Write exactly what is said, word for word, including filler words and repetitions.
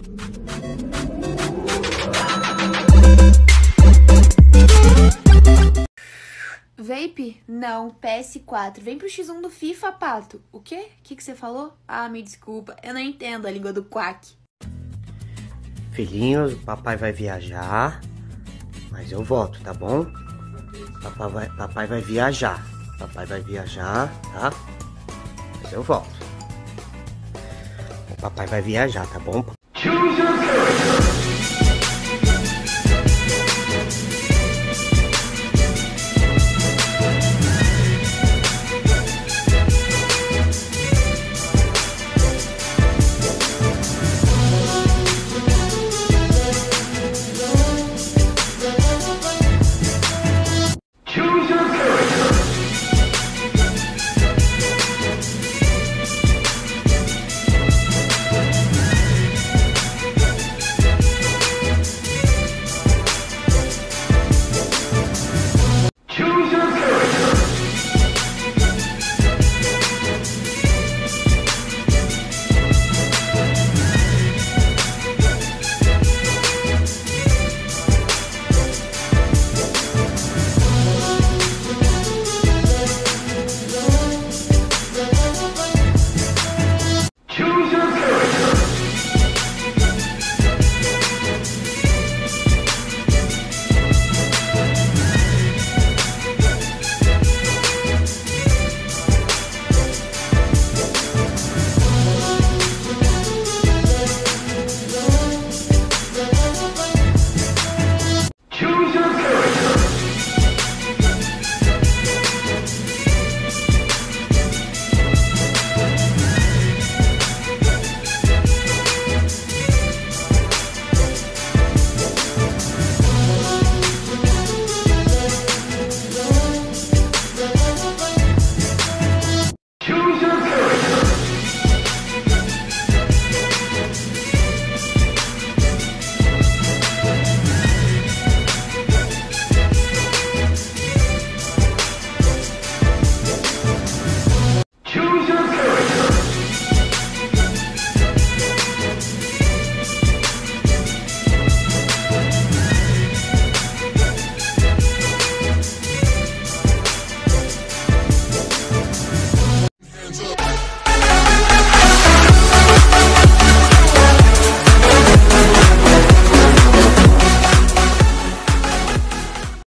Vape? Não, P S quatro. Vem pro X um do FIFA, pato. O quê? O que que você falou? Ah, me desculpa, eu não entendo a língua do quack. Filhinhos, o papai vai viajar, mas eu volto, tá bom? Papai vai, papai vai viajar. Papai vai viajar, tá? Mas eu volto. O papai vai viajar, tá bom? Choose your